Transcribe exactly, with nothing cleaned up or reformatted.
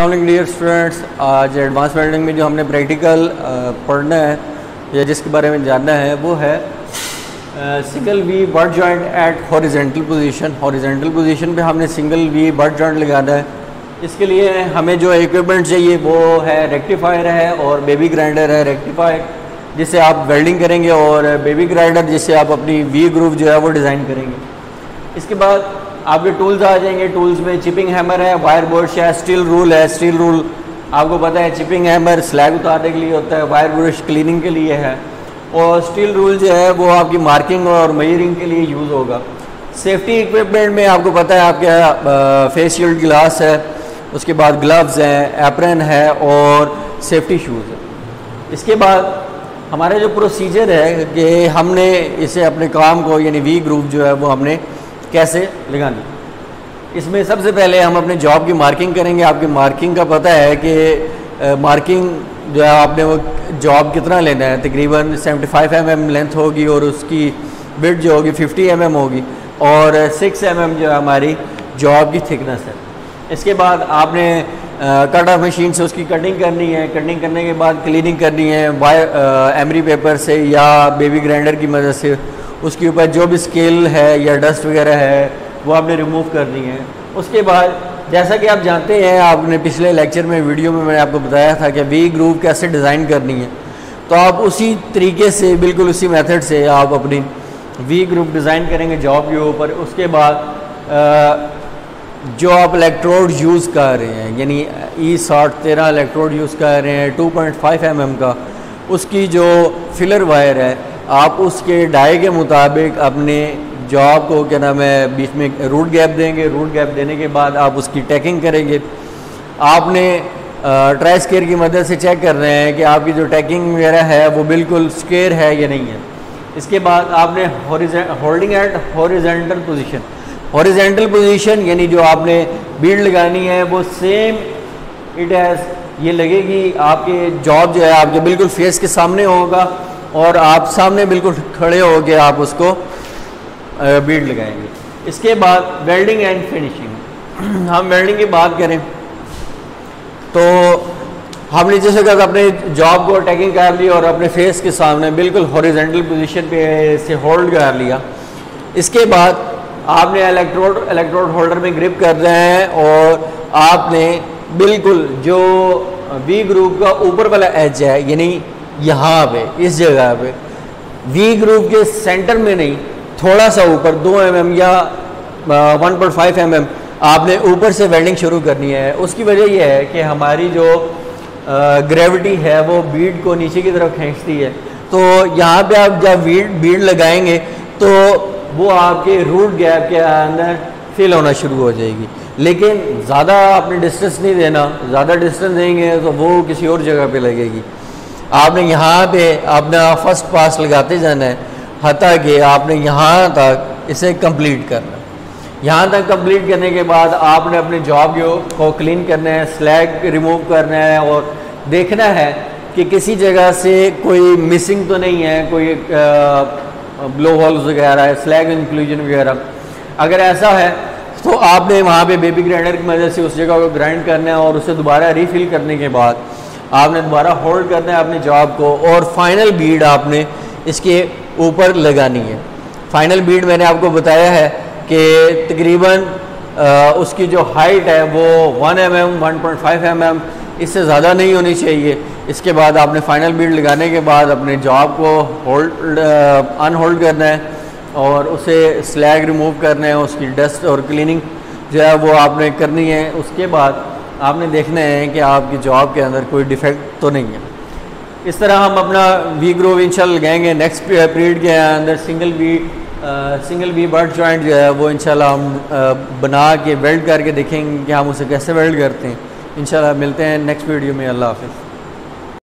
Dear students, आज advance welding में जो हमने प्रैक्टिकल पढ़ना है या जिसके बारे में जानना है वो है single V butt joint at horizontal position. Horizontal position पे हमने सिंगल वी बट जॉइंट लगाना है। इसके लिए हमें जो इक्विपमेंट चाहिए वो है रेक्टिफायर है और बेबी ग्राइंडर है। रेक्टिफायर जिससे आप वेल्डिंग करेंगे और बेबी ग्राइंडर जिससे आप अपनी वी ग्रूव जो है वो डिज़ाइन करेंगे। इसके बाद आपके टूल्स आ जाएंगे। टूल्स में चिपिंग हैमर है, वायर ब्रश है, स्टील रूल है। स्टील रूल आपको पता है, चिपिंग हैमर स्लैग उतारने के लिए होता है, वायर ब्रश क्लीनिंग के लिए है और स्टील रूल जो है वो आपकी मार्किंग और मेजरिंग के लिए यूज़ होगा। सेफ्टी इक्विपमेंट में आपको पता है आपके फेस शील्ड ग्लास है, उसके बाद ग्लव्स हैं, एप्रन है और सेफ्टी शूज़ है। इसके बाद हमारा जो प्रोसीजर है कि हमने इसे अपने काम को यानी वी ग्रूव जो है वो हमने कैसे लगानी। इसमें सबसे पहले हम अपने जॉब की मार्किंग करेंगे। आपकी मार्किंग का पता है कि मार्किंग जो है आपने वो जॉब कितना लेना है, तकरीबन पचहत्तर एम एम लेंथ होगी और उसकी विड्थ जो होगी पचास एम एम होगी और छह एम एम जो है हमारी जॉब की थिकनेस है। इसके बाद आपने कट ऑफ मशीन से उसकी कटिंग करनी है। कटिंग करने के बाद क्लीनिंग करनी है वायर एमरी पेपर से या बेबी ग्राइंडर की मदद से। उसके ऊपर जो भी स्केल है या डस्ट वगैरह है वो आपने रिमूव करनी है। उसके बाद जैसा कि आप जानते हैं, आपने पिछले लेक्चर में वीडियो में मैंने आपको बताया था कि वी ग्रूव कैसे डिज़ाइन करनी है, तो आप उसी तरीके से बिल्कुल उसी मेथड से आप अपनी वी ग्रूव डिज़ाइन करेंगे जॉब के ऊपर। उसके बाद जो आप इलेक्ट्रोड यूज़ कर रहे हैं यानी ई साठ तेरह इलेक्ट्रोड यूज़ कर रहे हैं दो पॉइंट पाँच एम एम का, उसकी जो फिलर वायर है आप उसके डाई के मुताबिक अपने जॉब को क्या नाम है बीच में रूट गैप देंगे। रूट गैप देने के बाद आप उसकी टैकिंग करेंगे। आपने ट्राई स्केयर की मदद से चेक कर रहे हैं कि आपकी जो टैकिंग वगैरह है वो बिल्कुल स्क्वेयर है या नहीं है। इसके बाद आपने holding at horizontal position. Horizontal position यानी जो आपने बीड लगानी है वो सेम इट हैज़ ये लगेगी। आपके जॉब जो है आपके बिल्कुल फेस के सामने होगा और आप सामने बिल्कुल खड़े होकर आप उसको बीड लगाएंगे। इसके बाद वेल्डिंग एंड फिनिशिंग। हम वेल्डिंग की बात करें तो हमने जैसे कहा अपने जॉब को टैगिंग कर ली और अपने फेस के सामने बिल्कुल हॉरिजेंटल पोजीशन पे से होल्ड कर लिया। इसके बाद आपने इलेक्ट्रोड इलेक्ट्रोड होल्डर में ग्रिप कर रहे हैं और आपने बिल्कुल जो वी ग्रूव का ऊपर वाला एज है यानी यहाँ पे इस जगह पे वी ग्रूव के सेंटर में नहीं, थोड़ा सा ऊपर दो एम एम या one point five M M आपने ऊपर से वेल्डिंग शुरू करनी है। उसकी वजह यह है कि हमारी जो ग्रेविटी है वो बीड को नीचे की तरफ खींचती है। तो यहाँ पे आप जब बीड बीड लगाएंगे तो वो आपके रूट गैप के अंदर फिल होना शुरू हो जाएगी। लेकिन ज़्यादा आपने डिस्टेंस नहीं देना, ज़्यादा डिस्टेंस देंगे तो वो किसी और जगह पे लगेगी। आपने यहाँ पे अपना फर्स्ट पास लगाते जाना है हत्ता कि आपने यहाँ तक इसे कंप्लीट करना है। यहाँ तक कंप्लीट करने के बाद आपने अपने जॉब को क्लीन करना है, स्लैग रिमूव करना है और देखना है कि किसी जगह से कोई मिसिंग तो नहीं है, कोई ब्लो होल्स वगैरह है, स्लैग इंक्लूजन वगैरह। अगर ऐसा है तो आपने वहाँ पे बेबी ग्राइंडर की मदद से उस जगह को ग्राइंड करना है और उसे दोबारा रीफिल करने के बाद आपने दोबारा होल्ड करना है अपने जॉब को और फाइनल बीड आपने इसके ऊपर लगानी है। फाइनल बीड मैंने आपको बताया है कि तकरीबन उसकी जो हाइट है वो one M M one point five M M इससे ज़्यादा नहीं होनी चाहिए। इसके बाद आपने फाइनल बीड लगाने के बाद अपने जॉब को होल्ड अनहोल्ड करना है और उसे स्लैग रिमूव करना है, उसकी डस्ट और क्लीनिंग जो है वो आपने करनी है। उसके बाद आपने देखना है कि आपकी जॉब के अंदर कोई डिफेक्ट तो नहीं है। इस तरह हम अपना वी ग्रूव इंशाल्लाह लगाएंगे। नेक्स्ट पीरियड के अंदर single V single V butt joint जो है वो इंशाल्लाह हम आ, बना के वेल्ड करके देखेंगे कि हम उसे कैसे वेल्ड करते हैं। इंशाल्लाह मिलते हैं नेक्स्ट वीडियो में। अल्लाह हाफ़िज़।